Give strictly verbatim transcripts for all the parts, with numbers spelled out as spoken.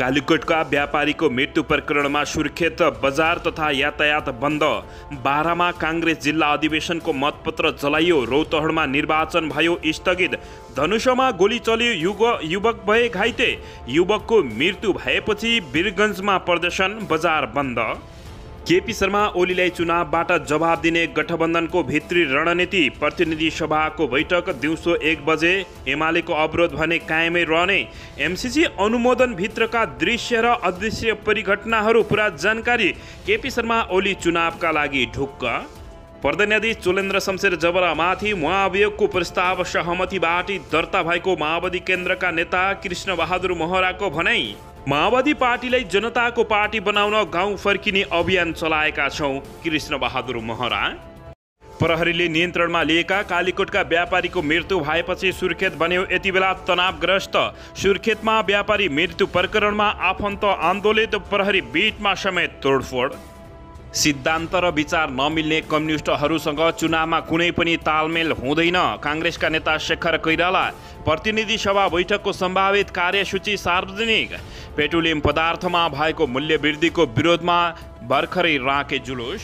कालीकोटका व्यापारीको मृत्यु प्रकरणमा सुर्खेत बजार तथा यातायात बन्द। बाह्रमा काङ्ग्रेस जिल्ला अधिवेशनको मतपत्र जलाइयो। रौतहटमा निर्वाचन भयो स्थगित। धनुषमा गोली चल्यो, युग युवक भए घाइते। युवकको मृत्यु भएपछि वीरगञ्जमा प्रदर्शन, बजार बन्द। केपी शर्मा ओलीलाई चुनावबाट जवाब दिने गठबन्धनको भित्री रणनीति। प्रतिनिधि सभाको बैठक दिउँसो एक बजे। एमालेको अवरोध भने कायमै रहने। एमसिसी अनुमोदन भित्रका दृश्य र अदृश्य परिघटनाहरू पुरा जानकारी। केपी शर्मा ओली चुनावका लागि ढुक्क। प्रधानाधीश चोलेन्द्र शमशेर जबरामाथि महाभियोगको प्रस्ताव सहमतिबाट दर्ता भएको माओवादी केन्द्रका नेता कृष्ण बहादुर महराको भनाई। माओवादी पार्टीलाई जनताको पार्टी बनाउन गाउँ फर्किने अभियान चलाएका छौँ, कृष्ण बहादुर महरा। प्रहरीले नियन्त्रणमा लिएका कालीकोटका व्यापारीको मृत्यु भएपछि सुर्खेत बन्यो यति बेला तनावग्रस्त। सुर्खेतमा व्यापारी मृत्यु प्रकरणमा आफन्त आन्दोलित, प्रहरी बीटमा समेत तोडफोड। सिद्धान्त र विचार नमिल्ने कम्युनिस्टहरूसँग चुनावमा कुनै पनि तालमेल हुँदैन, काङ्ग्रेसका नेता शेखर कोइराला। प्रतिनिधि सभा बैठकको सम्भावित कार्यसूची सार्वजनिक। पेट्रोलियम पदार्थमा भएको मूल्य वृद्धिको विरोधमा भर्खरै राके जुलुस।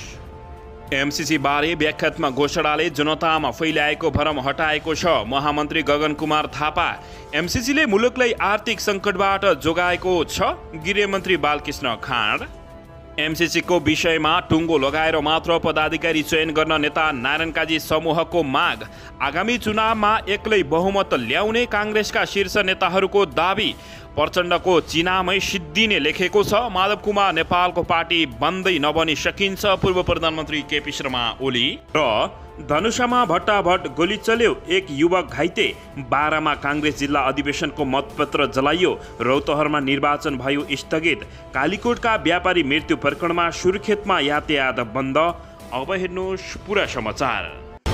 एमसिसी बारे व्याख्यात्मक घोषणाले जनतामा फैलाएको भ्रम हटाएको छ, महामन्त्री गगन कुमार थापा। एमसिसीले मुलुकलाई आर्थिक सङ्कटबाट जोगाएको छ, गृहमन्त्री बालकृष्ण खाँड। एमसिसीको विषयमा टुङ्गो लगाएर मात्र पदाधिकारी चयन गर्न नेता नारायण काजी समूहको माग। आगामी चुनावमा एक्लै बहुमत ल्याउने काङ्ग्रेसका शीर्ष नेताहरूको दाबी। प्रचण्डको चिनामै सिद्धिने लेखेको छ, माधव कुमार नेपालको पार्टी बन्दै नबनी सकिन्छ, पूर्व प्रधानमन्त्री केपी शर्मा ओली। र धनुषामा भट्टाभट गोली चल्यो, एक युवक घाइते। बाह्रमा काङ्ग्रेस जिल्ला अधिवेशनको मतपत्र जलाइयो। रौतहटमा निर्वाचन भयो स्थगित। कालीकोटका व्यापारी मृत्यु प्रकरणमा सुर्खेतमा यातायात बन्द। अब हेर्नुहोस् पुरा समाचार।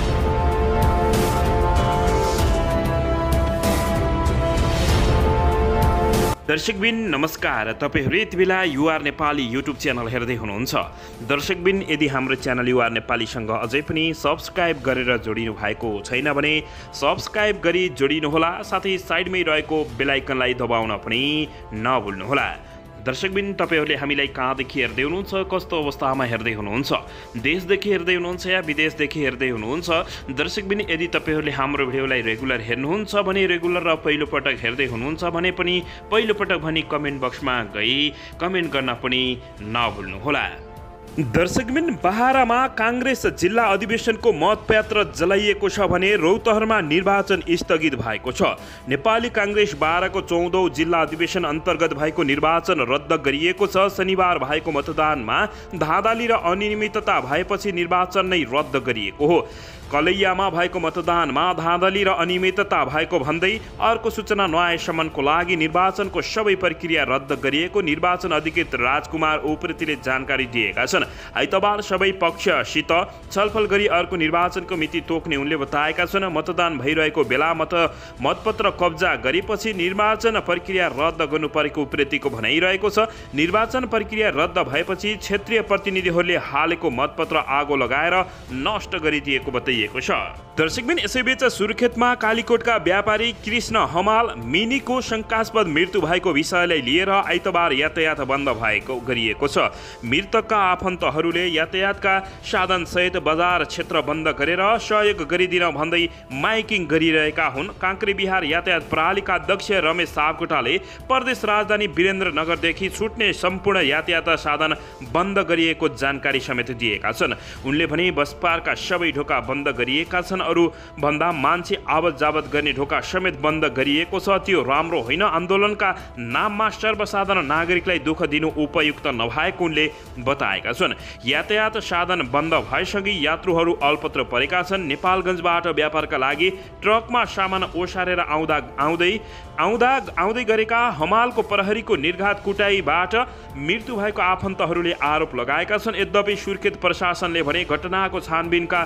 दर्शकबिन नमस्कार, तपाईँहरू यति बेला युआर नेपाली युट्युब च्यानल हेर्दै हुनुहुन्छ। दर्शकबिन यदि हाम्रो च्यानल युआर नेपालीसँग अझै पनि सब्सक्राइब गरेर जोडिनु भएको छैन भने सब्सक्राइब गरी जोडिनुहोला, साथै साइडमै रहेको बेल आइकनलाई दबाउन पनि नभुल्नुहोला। दर्शकबिन तपाईँहरूले हामीलाई कहाँदेखि हेर्दै हुनुहुन्छ, कस्तो अवस्थामा हेर्दै हुनुहुन्छ, देशदेखि हेर्दै हुनुहुन्छ या विदेशदेखि हेर्दै हुनुहुन्छ। दर्शकबिन यदि तपाईँहरूले हाम्रो भिडियोलाई रेगुलर हेर्नुहुन्छ भने रेगुलर र पहिलोपटक हेर्दै हुनुहुन्छ भने पनि पहिलोपटक भनी कमेन्ट बक्समा गई कमेन्ट गर्न पनि नभुल्नुहोला। दर्शकबिन बाह्रमा काङ्ग्रेस जिल्ला अधिवेशनको मतपत्र जलाइएको छ भने रौतहटमा निर्वाचन स्थगित भएको छ। नेपाली काङ्ग्रेस बाह्रको चौधौँ जिल्ला अधिवेशन अन्तर्गत भएको निर्वाचन रद्द गरिएको छ। शनिबार भएको मतदानमा धाँधली र अनियमितता भएपछि निर्वाचन नै रद्द गरिएको हो। कलैयामा भएको मतदानमा धाँधली र अनियमितता भएको भन्दै अर्को सूचना नआएसम्मको लागि निर्वाचनको सबै प्रक्रिया रद्द गरिएको निर्वाचन अधिकृत राजकुमार उप्रेतीले जानकारी दिएका छन्। आइतबार सबै पक्षसित छलफल गरी अर्को निर्वाचनको मिति तोक्ने उनले बताएका छन्। मतदान भइरहेको बेला मत मतपत्र कब्जा गरेपछि निर्वाचन प्रक्रिया रद्द गर्नु परेको उप्रेतीको भनाइरहेको छ। निर्वाचन प्रक्रिया रद्द भएपछि क्षेत्रीय प्रतिनिधिहरूले हालेको मतपत्र आगो लगाएर नष्ट गरिदिएको बताइएको छ। दर्शकबिन यसैबीच सुर्खेतमा कालीकोटका व्यापारी कृष्ण हमाल मिनीको शङ्कास्पद मृत्यु भएको विषयलाई लिएर आइतबार यातायात बन्द भएको गरिएको छ। मृतकका आफन्तहरूले यातायातका साधनसहित बजार क्षेत्र बन्द गरेर सहयोग गरिदिन भन्दै माइकिङ गरिरहेका हुन्। काङ्क्रे बिहार यातायात प्रणालीका अध्यक्ष रमेश सापकोटाले प्रदेश राजधानी वीरेन्द्रनगरदेखि छुट्ने सम्पूर्ण यातायात साधन बन्द गरिएको जानकारी समेत दिएका छन्। उनले भने बस पार्कका सबै ढोका बन्द गरिएका छन्, अरू भन्दा मान्छे आवत जावत गर्ने ढोका समेत बन्द गरिएको छ। त्यो राम्रो होइन, आन्दोलनका नाममा सर्वसाधारण नागरिकलाई दुःख दिनु उपयुक्त नभएको उनले बताएका छन्। यातायात साधन बन्द भएसँगै यात्रुहरू अल्पत्र परेका छन्। नेपालगञ्जबाट व्यापारका लागि ट्रकमा सामान ओसारेर आउँदा आउँदै आउँदा आउँदै गरेका हमालको प्रहरीको निर्घात कुटाईबाट मृत्यु भएको आफन्तहरूले आरोप लगाएका छन्। यद्यपि सुर्खेत प्रशासनले भने घटनाको छानबिनका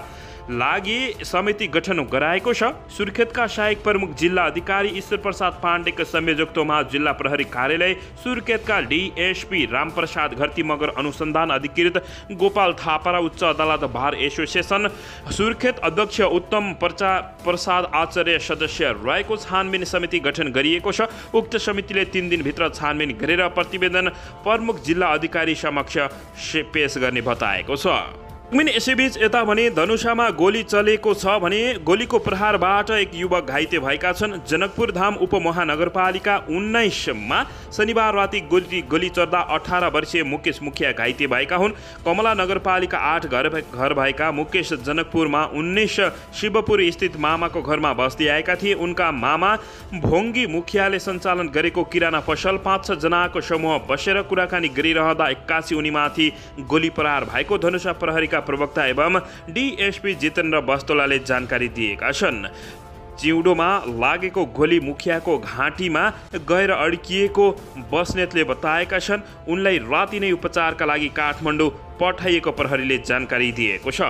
लागि समिति गठन गराएको छ। सुर्खेतका सहायक प्रमुख जिल्ला अधिकारी ईश्वर प्रसाद पाण्डेको संयोजकत्वमा जिल्ला प्रहरी कार्यालय सुर्खेतका डीएसपी रामप्रसाद घरती मगर अनुसन्धान अधिकृत गोपाल थापा र उच्च अदालत बार एसोसिएसन सुर्खेत अध्यक्ष उत्तम प्रसाद आचार्य सदस्य रहेको छानबिन समिति गठन गरिएको छ। उक्त समितिले तीन दिनभित्र छानबिन गरेर प्रतिवेदन प्रमुख जिल्ला अधिकारी समक्ष पेश गर्ने बताएको छ। यसैबीच यता भने धनुषामा गोली चलेको छ भने गोलीको प्रहारबाट एक युवक घाइते भएका छन्। जनकपुर धाम उपमहानगरपालिका उन्नाइसमा शनिबार राति गोली गोली चल्दा अठार वर्षीय मुकेश मुखिया घाइते भएका हुन्। कमला नगरपालिका आठ घर घर भएका मुकेश जनकपुरमा उन्नाइस शिवपुर स्थित मामाको घरमा बस्दै आएका थिए। उनका मामा भोङ्गी मुखियाले सञ्चालन गरेको किराना पसल पाँच छ जनाको समूह बसेर कुराकानी गरिरहँदा एक्कासी उनीमाथि गोली प्रहार भएको धनुषा प्रहरीका प्रवक्ता एवं डीएसपी जितेन्द्र बस्तोलाले जानकारी दिएका छन्। चिउँडोमा लागेको गोली मुखियाको घाँटीमा गएर अड्किएको बस्नेतले बताएका छन्। उनलाई राति नै उपचारका लागि काठमाडौँ पठाइएको प्रहरीले जानकारी दिएको छ।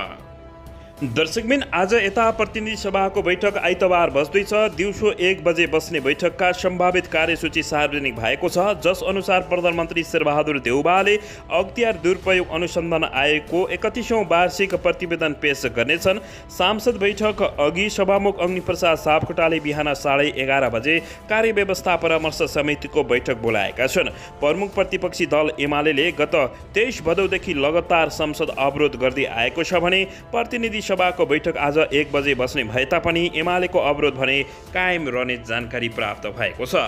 दर्शकबिन आज यता प्रतिनिधि सभाको बैठक आइतबार बस्दैछ। दिउँसो एक बजे बस्ने बैठकका सम्भावित कार्यसूची सार्वजनिक भएको छ, जस अनुसार प्रधानमन्त्री शेरबहादुर देउवाले अख्तियार दुरुपयोग अनुसन्धान आयोगको एकतिसौँ वार्षिक प्रतिवेदन पेश गर्नेछन्। सांसद बैठक अघि सभामुख अग्निप्रसाद सापकोटाले बिहान साढे एघार बजे कार्यव्यवस्था परामर्श समितिको बैठक बोलाएका छन्। प्रमुख प्रतिपक्षी दल एमाले गत तेइस भदौदेखि लगातार संसद अवरोध गर्दै आएको छ भने प्रतिनिधि सभाको बैठक आज एक बजे बस्ने भए तापनि एमालेको अवरोध भने कायम रहने जानकारी प्राप्त भएको छ।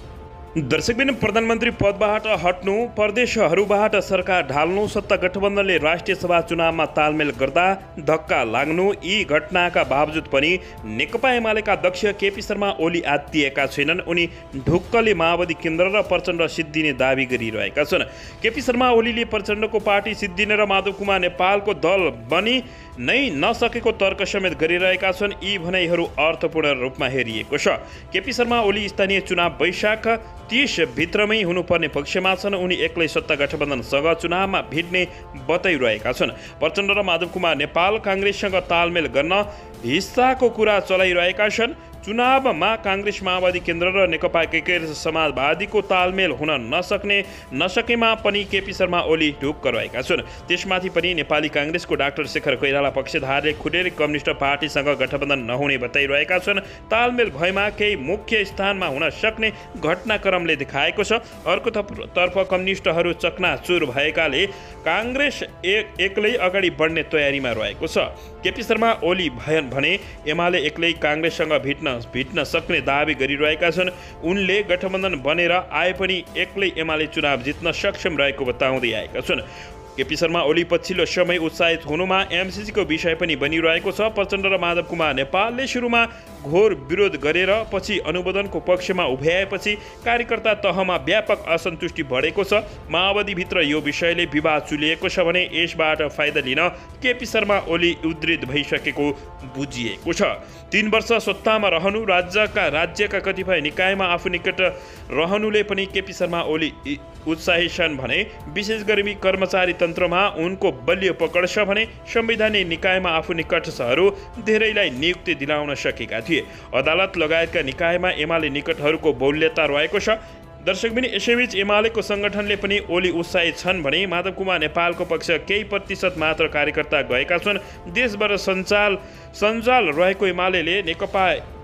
दर्शकबिन प्रधानमन्त्री पदबाट हट्नु, प्रदेशहरूबाट सरकार ढाल्नु, सत्ता गठबन्धनले राष्ट्रिय सभा चुनावमा तालमेल गर्दा धक्का लाग्नु, यी घटनाका बावजुद पनि नेकपा एमालेका अध्यक्ष केपी शर्मा ओली आत्तिएका छैनन्। उनी ढुक्कले माओवादी केन्द्र र प्रचण्ड सिद्धिने दावी गरिरहेका छन्। केपी शर्मा ओलीले प्रचण्डको पार्टी सिद्धिने र माधव कुमार नेपालको दल बनी नै नसकेको तर्क समेत गरिरहेका छन्। यी भनाइहरू अर्थपूर्ण रूपमा हेरिएको छ। केपी शर्मा ओली स्थानीय चुनाव वैशाख तीस भित्रमै हुनुपर्ने पक्षमा छन्। उनी एक्लै सत्ता गठबन्धनसँग चुनावमा भिड्ने बताइरहेका छन्। प्रचण्ड र माधव कुमार नेपाल काङ्ग्रेससँग तालमेल गर्न हिस्साको कुरा चलाइरहेका छन्। चुनावमा काङ्ग्रेस माओवादी केन्द्र र नेकपा एकीकृत समाजवादीको तालमेल हुन नसक्ने नसकेमा पनि केपी शर्मा ओली ढुक्क रहेका छन्। त्यसमाथि पनि नेपाली काङ्ग्रेसको डाक्टर शेखर कोइराला पक्षधारले खुलेर कम्युनिस्ट पार्टीसँग गठबन्धन नहुने बताइरहेका छन्। तालमेल भएमा केही मुख्य स्थानमा हुन सक्ने घटनाक्रमले देखाएको छ। अर्कोतर्फ कम्युनिस्टहरू चकनाचुर भएकाले काङ्ग्रेस एक एक्लै अगाडि बढ्ने तयारीमा रहेको छ। केपी शर्मा ओली भएन भने एमाले एक्लै काङ्ग्रेससँग भिट्न भिट्न सक्ने दावी गरिरहेका छन्। उनले गठबन्धन बनेर आए पनि एक्लै एमाले चुनाव जित्न सक्षम रहेको बताउँदै आएका छन्। केपी शर्मा ओली पछिल्लो समय उत्साहित हुनुमा एमसीसीको विषय पनि बनिरहेको छ। प्रचण्ड र माधव कुमार नेपालले सुरुमा घोर विरोध गरेर पछि अनुमोदनको पक्षमा उभ्याएपछि कार्यकर्ता तहमा व्यापक असन्तुष्टि बढेको छ। माओवादीभित्र यो विषयले विवाद चुलिएको छ भने यसबाट फाइदा लिन केपी शर्मा ओली उद्धित भइसकेको बुझिएको छ। तीन वर्ष सत्तामा रहनु, राज्यका राज्यका कतिपय निकायमा आफू निकट रहनुले पनि केपी शर्मा ओली उत्साही छन् भने विशेष गरी कर्मचारी तन्त्रमा उनको बलियो पकड छ भने संवैधानिक निकायमा आफू निकटस्थहरू धेरैलाई नियुक्ति दिलाउन सकेका थिए। अदालत लगायतका निकायमा एमाले निकटहरूको बहुल्यता रहेको छ। दर्शकबिन यसैबीच एमालेको सङ्गठनले पनि ओली उत्साहित छन् भने माधव कुमार नेपालको पक्ष केही प्रतिशत मात्र कार्यकर्ता गएका छन्। देशभर सञ्चाल सञ्जाल रहेको एमाले नेकपा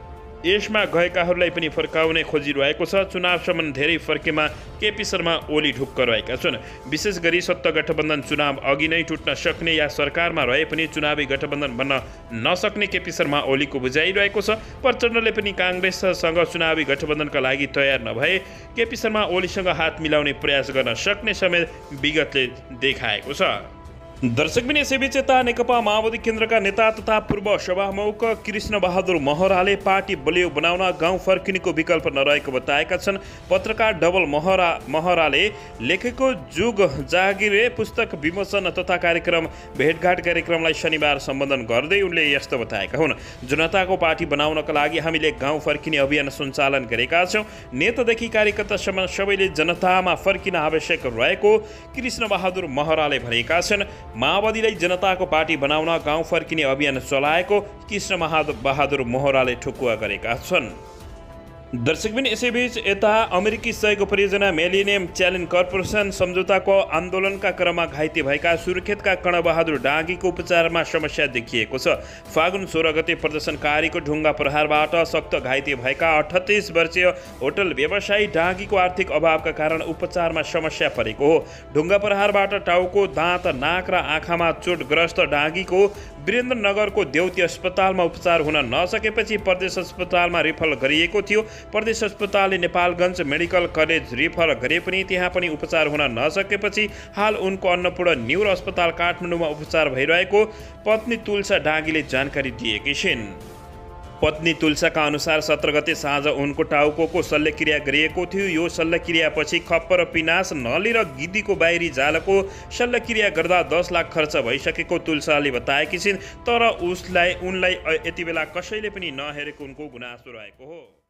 यसमा गएकाहरूलाई पनि फर्काउने खोजिरहेको छ। चुनावसम्म धेरै फर्केमा केपी शर्मा ओली ढुक्क रहेका छन्। विशेष गरी सत्ता गठबन्धन चुनाव अघि नै टुट्न सक्ने या सरकारमा रहे पनि चुनावी गठबन्धन बन्न नसक्ने केपी शर्मा ओलीको बुझाइरहेको छ। प्रचण्डले पनि काङ्ग्रेससँग चुनावी गठबन्धनका लागि तयार नभए केपी शर्मा ओलीसँग हात मिलाउने प्रयास गर्न सक्ने समेत विगतले देखाएको छ। दर्शकबिन यसैबीच यता नेकपा माओवादी केन्द्रका नेता तथा पूर्व सभामुख कृष्ण बहादुर महराले पार्टी बलियो बनाउन गाउँ फर्किनेको विकल्प नरहेको बताएका छन्। पत्रकार डबल महरा महराले लेखेको जुग जागिरे पुस्तक विमोचन तथा कार्यक्रम भेटघाट कार्यक्रमलाई शनिबार सम्बोधन गर्दै उनले यस्तो बताएका हुन्। जनताको पार्टी बनाउनका लागि हामीले गाउँ फर्किने अभियान सञ्चालन गरेका छौँ। नेतादेखि कार्यकर्तासम्म सबैले जनतामा फर्किन आवश्यक रहेको कृष्ण बहादुर महराले भनेका छन्। माओवादीलाई जनताको पार्टी बनाउन गाउँ फर्किने अभियान चलाएको कृष्ण बहादुर मोहराले ठुकुवा गरेका छन्। दर्शकबिन यसैबीच यता अमेरिकी सहयोग परियोजना मिलेनियम च्यालेन्ज कर्पोरेसन सम्झौताको आन्दोलनका क्रममा घाइते भएका सुर्खेतका कर्णबहादुर डाँगीको उपचारमा समस्या देखिएको छ। फागुन सोह्र गते प्रदर्शनकारीको ढुङ्गा प्रहारबाट सख्त घाइते भएका अठत्तीस वर्षीय होटल व्यवसायी डाँगीको आर्थिक अभावका कारण उपचारमा समस्या परेको हो। ढुङ्गा प्रहारबाट टाउको, दाँत, नाक र आँखामा चोटग्रस्त डाँगीको वीरेन्द्रनगरको देउती अस्पतालमा उपचार हुन नसकेपछि प्रदेश अस्पतालमा रिफर गरिएको थियो। प्रदेश अस्पतालले नेपालगञ्ज मेडिकल कलेज रिफर गरे पनि त्यहाँ पनि उपचार हुन नसकेपछि हाल उनको अन्नपूर्ण न्युरो अस्पताल काठमाडौँमा उपचार भइरहेको पत्नी तुलसा डाँगीले जानकारी दिएकी छिन्। पत्नी तुलसाका अनुसार सत्र गते साँझ उनको टाउको शल्यक्रिया गरिएको थियो। यो शल्यक्रियापछि खप्पर, पिनास, नली र गिद्दीको बाहिरी जालको शल्यक्रिया गर्दा दस लाख खर्च भइसकेको तुलसाले बताएकी छिन्। तर उसलाई उनलाई यति बेला कसैले पनि नहेरेको उनको गुनासो रहेको हो।